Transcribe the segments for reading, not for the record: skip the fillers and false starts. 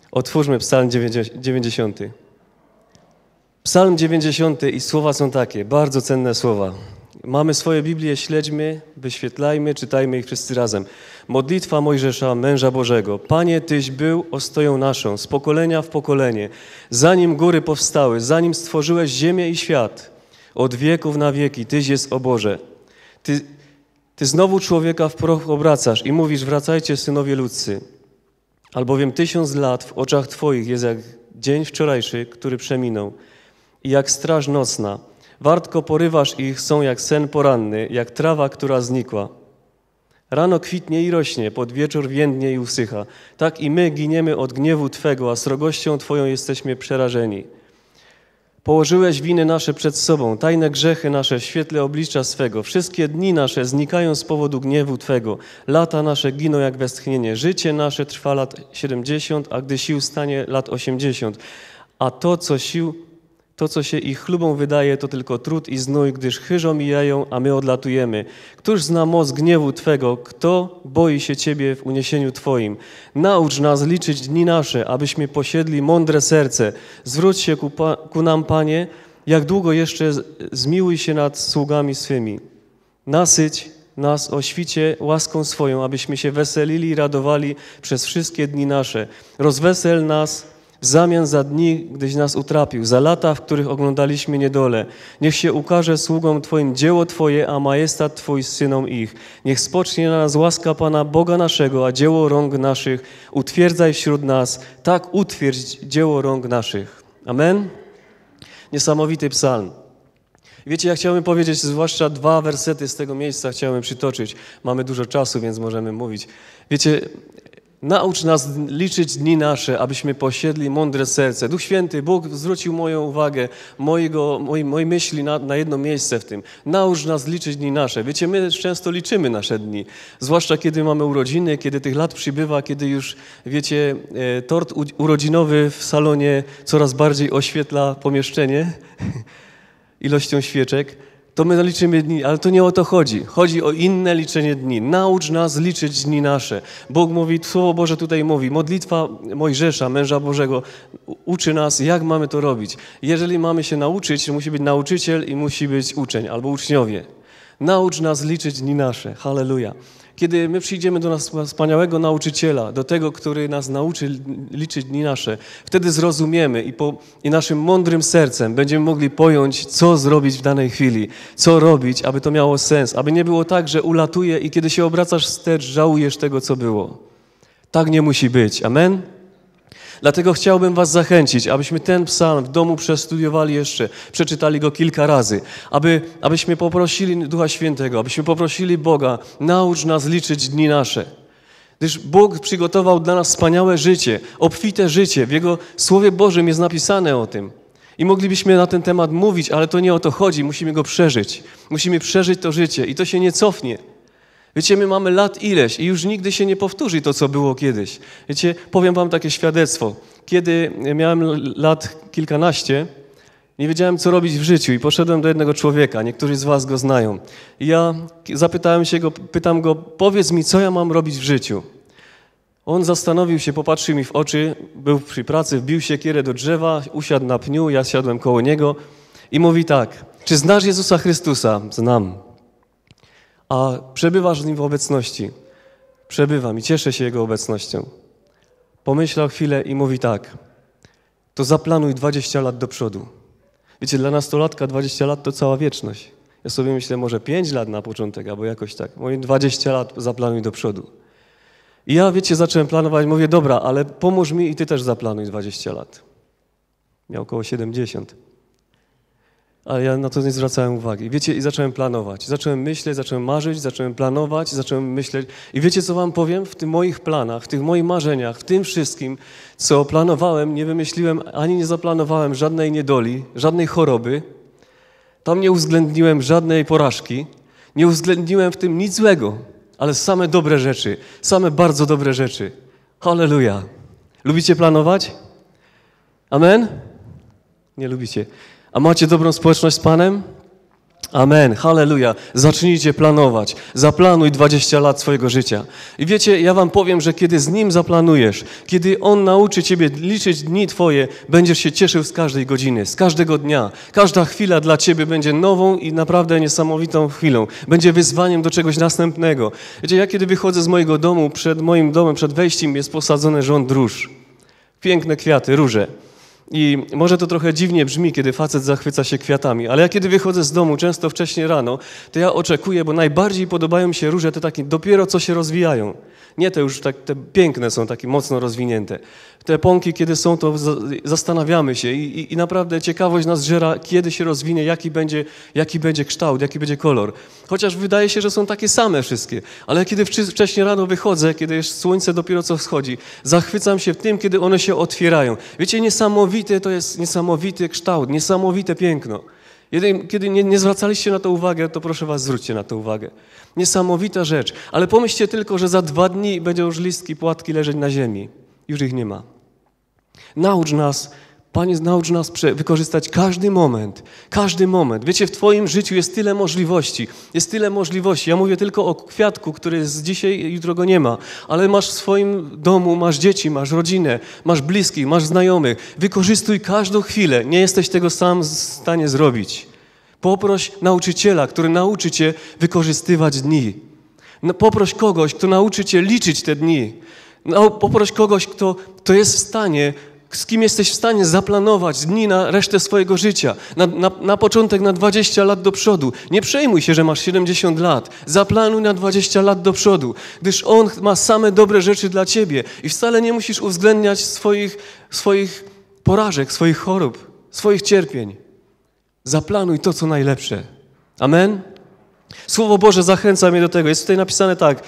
Otwórzmy Psalm 90. Psalm 90 i słowa są takie, bardzo cenne słowa. Mamy swoje Biblię, śledźmy, wyświetlajmy, czytajmy ich wszyscy razem. Modlitwa Mojżesza, męża Bożego. Panie, Tyś był ostoją naszą, z pokolenia w pokolenie. Zanim góry powstały, zanim stworzyłeś ziemię i świat, od wieków na wieki, Tyś jest, o Boże. Ty znowu człowieka w proch obracasz i mówisz, wracajcie, synowie ludzcy. Albowiem 1000 lat w oczach Twoich jest jak dzień wczorajszy, który przeminął i jak straż nocna. Wartko porywasz ich, są jak sen poranny, jak trawa, która znikła. Rano kwitnie i rośnie, pod wieczór więdnie i usycha. Tak i my giniemy od gniewu Twego, a srogością Twoją jesteśmy przerażeni. Położyłeś winy nasze przed sobą, tajne grzechy nasze w świetle oblicza swego. Wszystkie dni nasze znikają z powodu gniewu Twego. Lata nasze giną jak westchnienie. Życie nasze trwa lat 70, a gdy sił stanie lat 80. A to, co się ich chlubą wydaje, to tylko trud i znój, gdyż chyżo mijają, a my odlatujemy. Któż zna moc gniewu Twego? Kto boi się Ciebie w uniesieniu Twoim? Naucz nas liczyć dni nasze, abyśmy posiedli mądre serce. Zwróć się ku nam, Panie, jak długo jeszcze zmiłuj się nad sługami swymi. Nasyć nas o świcie łaską swoją, abyśmy się weselili i radowali przez wszystkie dni nasze. Rozwesel nas w zamian za dni, gdyś nas utrapił, za lata, w których oglądaliśmy niedolę. Niech się ukaże sługom Twoim dzieło Twoje, a majestat Twój synom ich. Niech spocznie na nas łaska Pana Boga naszego, a dzieło rąk naszych utwierdzaj wśród nas. Tak utwierdź dzieło rąk naszych. Amen? Niesamowity psalm. Wiecie, ja chciałbym powiedzieć, zwłaszcza 2 wersety z tego miejsca chciałem przytoczyć. Mamy dużo czasu, więc możemy mówić. Wiecie, naucz nas liczyć dni nasze, abyśmy posiedli mądre serce. Duch Święty, Bóg zwrócił moją uwagę, mojej myśli na jedno miejsce w tym. Naucz nas liczyć dni nasze. Wiecie, my często liczymy nasze dni, zwłaszcza kiedy mamy urodziny, kiedy tych lat przybywa, kiedy już, wiecie, tort urodzinowy w salonie coraz bardziej oświetla pomieszczenie ilością świeczek. To my liczymy dni, ale to nie o to chodzi. Chodzi o inne liczenie dni. Naucz nas liczyć dni nasze. Bóg mówi, Słowo Boże tutaj mówi, modlitwa Mojżesza, męża Bożego, uczy nas, jak mamy to robić. Jeżeli mamy się nauczyć, to musi być nauczyciel i musi być uczeń albo uczniowie. Naucz nas liczyć dni nasze. Halleluja. Kiedy my przyjdziemy do nas wspaniałego nauczyciela, do tego, który nas nauczy liczyć dni nasze, wtedy zrozumiemy i naszym mądrym sercem będziemy mogli pojąć, co zrobić w danej chwili, co robić, aby to miało sens, aby nie było tak, że ulatuje i kiedy się obracasz wstecz, żałujesz tego, co było. Tak nie musi być. Amen? Dlatego chciałbym was zachęcić, abyśmy ten psalm w domu przestudiowali jeszcze, przeczytali go kilka razy, abyśmy poprosili Ducha Świętego, abyśmy poprosili Boga, naucz nas liczyć dni nasze. Gdyż Bóg przygotował dla nas wspaniałe życie, obfite życie. W Jego Słowie Bożym jest napisane o tym. I moglibyśmy na ten temat mówić, ale to nie o to chodzi, musimy go przeżyć. Musimy przeżyć to życie i to się nie cofnie. Wiecie, my mamy lat ileś i już nigdy się nie powtórzy to, co było kiedyś. Wiecie, powiem wam takie świadectwo. Kiedy miałem lat kilkanaście, nie wiedziałem, co robić w życiu i poszedłem do jednego człowieka, niektórzy z was go znają. I ja pytam go, powiedz mi, co ja mam robić w życiu. On zastanowił się, popatrzył mi w oczy, był przy pracy, wbił siekierę do drzewa, usiadł na pniu, ja siadłem koło niego i mówi tak, czy znasz Jezusa Chrystusa? Znam. A przebywasz z Nim w obecności. Przebywam i cieszę się Jego obecnością. Pomyślał chwilę i mówi tak, to zaplanuj 20 lat do przodu. Wiecie, dla nastolatka 20 lat to cała wieczność. Ja sobie myślę, może 5 lat na początek, albo jakoś tak. Mówię, 20 lat zaplanuj do przodu. I ja, wiecie, zacząłem planować, mówię, dobra, ale pomóż mi i ty też zaplanuj 20 lat. Miał około 70. Ale ja na to nie zwracałem uwagi. Wiecie, i zacząłem planować. Zacząłem myśleć, zacząłem marzyć, zacząłem planować, zacząłem myśleć. I wiecie, co wam powiem? W tych moich planach, w tych moich marzeniach, w tym wszystkim, co planowałem, nie wymyśliłem, ani nie zaplanowałem żadnej niedoli, żadnej choroby. Tam nie uwzględniłem żadnej porażki. Nie uwzględniłem w tym nic złego, ale same dobre rzeczy, same bardzo dobre rzeczy. Halleluja. Lubicie planować? Amen? Nie lubicie. A macie dobrą społeczność z Panem? Amen, halleluja. Zacznijcie planować. Zaplanuj 20 lat swojego życia. I wiecie, ja wam powiem, że kiedy z Nim zaplanujesz, kiedy On nauczy ciebie liczyć dni twoje, będziesz się cieszył z każdej godziny, z każdego dnia. Każda chwila dla ciebie będzie nową i naprawdę niesamowitą chwilą. Będzie wyzwaniem do czegoś następnego. Wiecie, ja kiedy wychodzę z mojego domu, przed moim domem, przed wejściem jest posadzony rząd róż. Piękne kwiaty, róże. I może to trochę dziwnie brzmi, kiedy facet zachwyca się kwiatami, ale ja kiedy wychodzę z domu, często wcześnie rano, to ja oczekuję, bo najbardziej podobają mi się róże te takie dopiero co się rozwijają. Nie te już tak, te piękne są takie mocno rozwinięte. Te pąki, kiedy są, to zastanawiamy się i naprawdę ciekawość nas żera, kiedy się rozwinie, jaki będzie kształt, jaki będzie kolor. Chociaż wydaje się, że są takie same wszystkie, ale kiedy wcześnie rano wychodzę, kiedy już słońce dopiero co wschodzi, zachwycam się tym, kiedy one się otwierają. Wiecie, niesamowite to jest niesamowity kształt, niesamowite piękno. Kiedy nie zwracaliście na to uwagę, to proszę was, zwróćcie na to uwagę. Niesamowita rzecz. Ale pomyślcie tylko, że za 2 dni będą już listki, płatki leżeć na ziemi. Już ich nie ma. Naucz nas, Panie, naucz nas wykorzystać każdy moment. Każdy moment. Wiecie, w twoim życiu jest tyle możliwości. Jest tyle możliwości. Ja mówię tylko o kwiatku, który jest dzisiaj, jutro go nie ma. Ale masz w swoim domu, masz dzieci, masz rodzinę, masz bliskich, masz znajomych. Wykorzystuj każdą chwilę. Nie jesteś tego sam w stanie zrobić. Poproś nauczyciela, który nauczy cię wykorzystywać dni. Poproś kogoś, kto nauczy cię liczyć te dni. Poproś kogoś, kto jest w stanie, z kim jesteś w stanie zaplanować dni na resztę swojego życia, na początek na 20 lat do przodu. Nie przejmuj się, że masz 70 lat. Zaplanuj na 20 lat do przodu, gdyż On ma same dobre rzeczy dla ciebie i wcale nie musisz uwzględniać swoich porażek, swoich chorób, swoich cierpień. Zaplanuj to, co najlepsze. Amen? Słowo Boże zachęca mnie do tego. Jest tutaj napisane tak.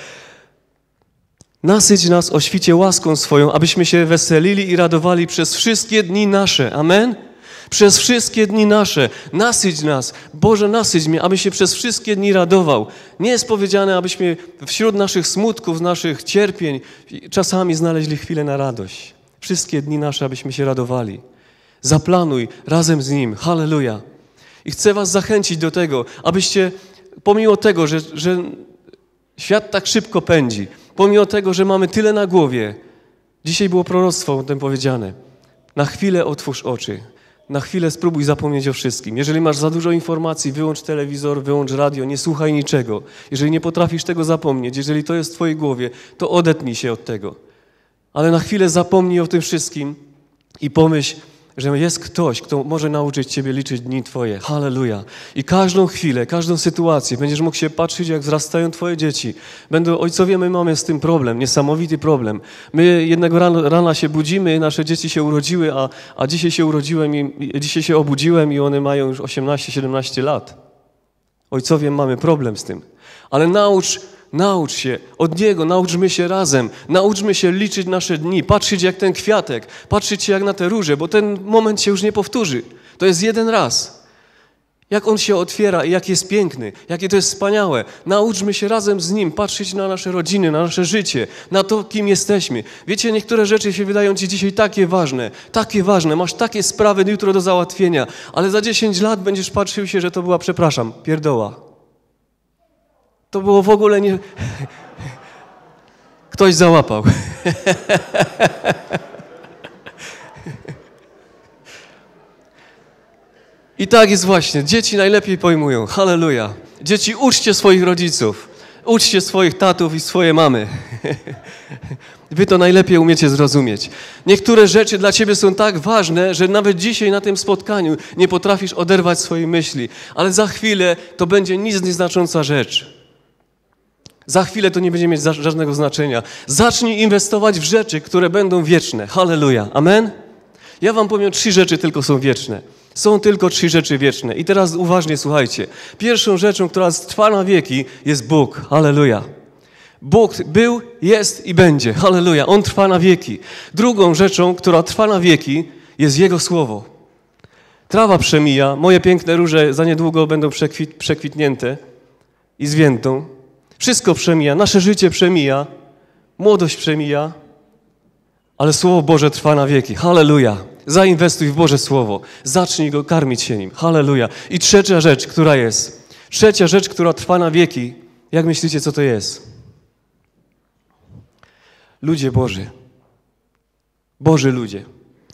Nasyć nas o świcie łaską swoją, abyśmy się weselili i radowali przez wszystkie dni nasze. Amen? Przez wszystkie dni nasze. Nasyć nas. Boże, nasyć mnie, aby się przez wszystkie dni radował. Nie jest powiedziane, abyśmy wśród naszych smutków, naszych cierpień czasami znaleźli chwilę na radość. Wszystkie dni nasze, abyśmy się radowali. Zaplanuj razem z Nim. Halleluja. I chcę was zachęcić do tego, abyście, pomimo tego, że świat tak szybko pędzi, pomimo tego, że mamy tyle na głowie, dzisiaj było proroctwo o tym powiedziane, na chwilę otwórz oczy, na chwilę spróbuj zapomnieć o wszystkim. Jeżeli masz za dużo informacji, wyłącz telewizor, wyłącz radio, nie słuchaj niczego. Jeżeli nie potrafisz tego zapomnieć, jeżeli to jest w twojej głowie, to odetnij się od tego. Ale na chwilę zapomnij o tym wszystkim i pomyśl, że jest ktoś, kto może nauczyć ciebie liczyć dni twoje. Halleluja. I każdą chwilę, każdą sytuację będziesz mógł się patrzeć, jak wzrastają twoje dzieci. Ojcowie, my mamy z tym problem, niesamowity problem. My jednego rana się budzimy, nasze dzieci się urodziły, a dzisiaj dzisiaj się obudziłem i one mają już 18-17 lat. Ojcowie, mamy problem z tym. Ale naucz się od Niego, nauczmy się razem, nauczmy się liczyć nasze dni, patrzeć jak ten kwiatek, patrzeć jak na te róże, bo ten moment się już nie powtórzy. To jest jeden raz. Jak on się otwiera i jak jest piękny, jakie to jest wspaniałe. Nauczmy się razem z Nim patrzeć na nasze rodziny, na nasze życie, na to, kim jesteśmy. Wiecie, niektóre rzeczy się wydają ci dzisiaj takie ważne, masz takie sprawy jutro do załatwienia, ale za 10 lat będziesz patrzył się, że to była, przepraszam, pierdoła. To było w ogóle nie... Ktoś załapał. I tak jest właśnie. Dzieci najlepiej pojmują. Halleluja. Dzieci, uczcie swoich rodziców. Uczcie swoich tatów i swoje mamy. Wy to najlepiej umiecie zrozumieć. Niektóre rzeczy dla ciebie są tak ważne, że nawet dzisiaj na tym spotkaniu nie potrafisz oderwać swojej myśli. Ale za chwilę to będzie nic nieznacząca rzecz. Za chwilę to nie będzie mieć żadnego znaczenia. Zacznij inwestować w rzeczy, które będą wieczne. Halleluja. Amen? Ja wam powiem, 3 rzeczy tylko są wieczne. Są tylko 3 rzeczy wieczne. I teraz uważnie słuchajcie. Pierwszą rzeczą, która trwa na wieki, jest Bóg. Halleluja. Bóg był, jest i będzie. Halleluja. On trwa na wieki. Drugą rzeczą, która trwa na wieki, jest Jego Słowo. Trawa przemija. Moje piękne róże za niedługo będą przekwitnięte i zwiędną. Wszystko przemija, nasze życie przemija, młodość przemija, ale Słowo Boże trwa na wieki. Halleluja. Zainwestuj w Boże Słowo. Zacznij go karmić się nim. Halleluja. I trzecia rzecz, która jest. Trzecia rzecz, która trwa na wieki. Jak myślicie, co to jest? Ludzie Boży. Boży ludzie.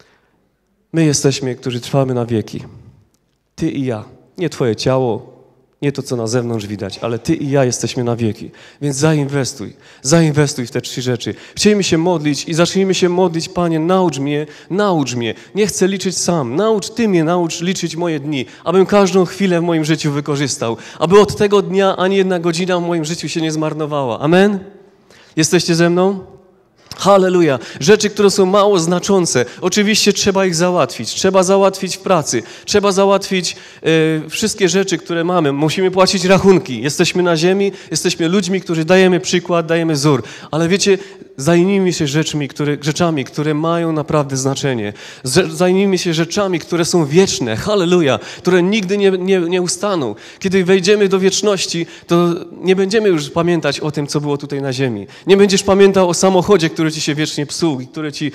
My jesteśmy, którzy trwamy na wieki. Ty i ja. Nie twoje ciało, nie to, co na zewnątrz widać, ale ty i ja jesteśmy na wieki. Więc zainwestuj. Zainwestuj w te 3 rzeczy. Chcielibyśmy się modlić i zacznijmy się modlić. Panie, naucz mnie, naucz mnie. Nie chcę liczyć sam. Ty mnie naucz liczyć moje dni, abym każdą chwilę w moim życiu wykorzystał. Aby od tego dnia ani jedna godzina w moim życiu się nie zmarnowała. Amen? Jesteście ze mną? Halleluja. Rzeczy, które są mało znaczące. Oczywiście trzeba ich załatwić. Trzeba załatwić w pracy. Trzeba załatwić wszystkie rzeczy, które mamy. Musimy płacić rachunki. Jesteśmy na ziemi, jesteśmy ludźmi, którzy dajemy przykład, dajemy wzór. Ale wiecie, zajmijmy się rzeczami, które mają naprawdę znaczenie. Zajmijmy się rzeczami, które są wieczne. Halleluja. Które nigdy nie ustaną. Kiedy wejdziemy do wieczności, to nie będziemy już pamiętać o tym, co było tutaj na ziemi. Nie będziesz pamiętał o samochodzie, który ci się wiecznie psuł i który ci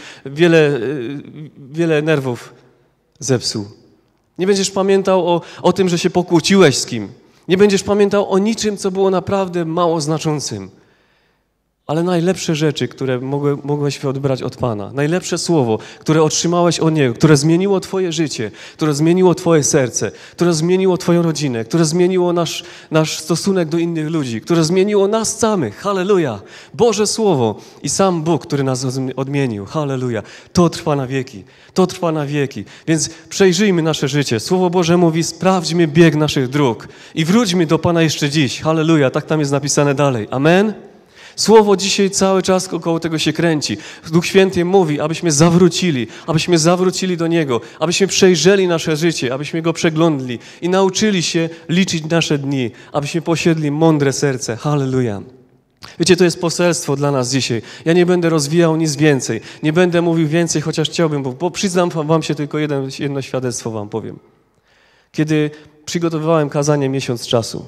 wiele nerwów zepsuł. Nie będziesz pamiętał o tym, że się pokłóciłeś z kim. Nie będziesz pamiętał o niczym, co było naprawdę mało znaczącym. Ale najlepsze rzeczy, które mogłeś odebrać od Pana, najlepsze słowo, które otrzymałeś od Niego, które zmieniło twoje życie, które zmieniło twoje serce, które zmieniło twoją rodzinę, które zmieniło nasz stosunek do innych ludzi, które zmieniło nas samych. Halleluja! Boże Słowo i sam Bóg, który nas odmienił. Halleluja! To trwa na wieki. To trwa na wieki. Więc przejrzyjmy nasze życie. Słowo Boże mówi, sprawdźmy bieg naszych dróg i wróćmy do Pana jeszcze dziś. Halleluja! Tak tam jest napisane dalej. Amen? Słowo dzisiaj cały czas około tego się kręci. Duch Święty mówi, abyśmy zawrócili do Niego, abyśmy przejrzeli nasze życie, abyśmy Go przeglądli i nauczyli się liczyć nasze dni, abyśmy posiedli mądre serce. Halleluja. Wiecie, to jest poselstwo dla nas dzisiaj. Ja nie będę rozwijał nic więcej, nie będę mówił więcej, chociaż chciałbym, bo przyznam wam się tylko jedno świadectwo wam powiem. Kiedy przygotowywałem kazanie miesiąc czasu,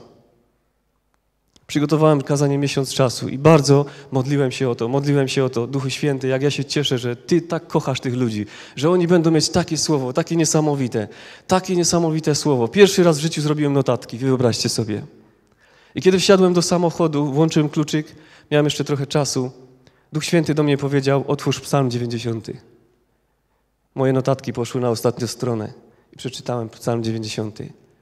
i bardzo modliłem się o to, Duchu Święty, jak ja się cieszę, że Ty tak kochasz tych ludzi, że oni będą mieć takie słowo, takie niesamowite słowo. Pierwszy raz w życiu zrobiłem notatki, wyobraźcie sobie. I kiedy wsiadłem do samochodu, włączyłem kluczyk, miałem jeszcze trochę czasu, Duch Święty do mnie powiedział, otwórz Psalm 90. Moje notatki poszły na ostatnią stronę i przeczytałem Psalm 90.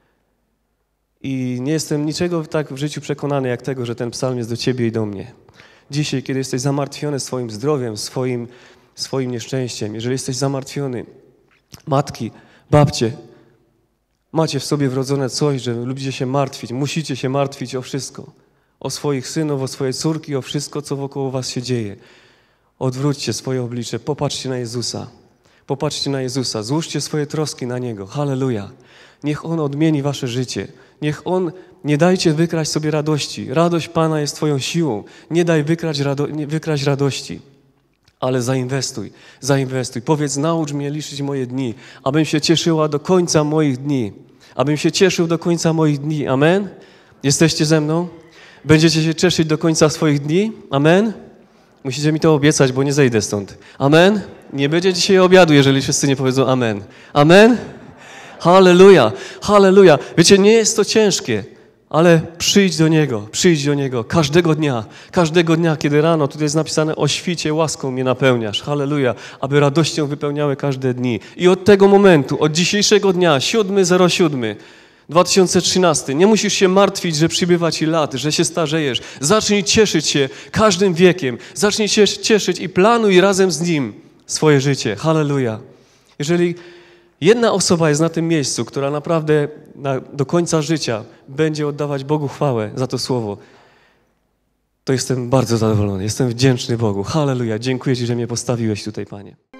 I nie jestem niczego tak w życiu przekonany jak tego, że ten psalm jest do ciebie i do mnie. Dzisiaj, kiedy jesteś zamartwiony swoim zdrowiem, swoim nieszczęściem, jeżeli jesteś zamartwiony, matki, babcie, macie w sobie wrodzone coś, że lubicie się martwić, musicie się martwić o wszystko. O swoich synów, o swoje córki, o wszystko, co wokoło was się dzieje. Odwróćcie swoje oblicze, popatrzcie na Jezusa. Popatrzcie na Jezusa, złóżcie swoje troski na Niego. Halleluja. Niech On odmieni wasze życie. Nie dajcie wykraść sobie radości. Radość Pana jest twoją siłą. Nie daj wykraść radości. Ale zainwestuj. Powiedz, naucz mnie liczyć moje dni, abym się cieszyła do końca moich dni. Abym się cieszył do końca moich dni. Amen? Jesteście ze mną? Będziecie się cieszyć do końca swoich dni? Amen? Musicie mi to obiecać, bo nie zejdę stąd. Amen? Nie będzie dzisiaj obiadu, jeżeli wszyscy nie powiedzą amen. Amen? Halleluja, halleluja. Wiecie, nie jest to ciężkie, ale przyjdź do Niego każdego dnia, kiedy rano, tutaj jest napisane, o świcie łaską mnie napełniasz. Halleluja, aby radością wypełniały każde dni. I od tego momentu, od dzisiejszego dnia, 7/07/2013, nie musisz się martwić, że przybywa ci lat, że się starzejesz. Zacznij cieszyć się każdym wiekiem. Zacznij się cieszyć i planuj razem z Nim swoje życie. Halleluja. Jeżeli jedna osoba jest na tym miejscu, która naprawdę do końca życia będzie oddawać Bogu chwałę za to słowo, to jestem bardzo zadowolony. Jestem wdzięczny Bogu. Halleluja. Dziękuję Ci, że mnie postawiłeś tutaj, Panie.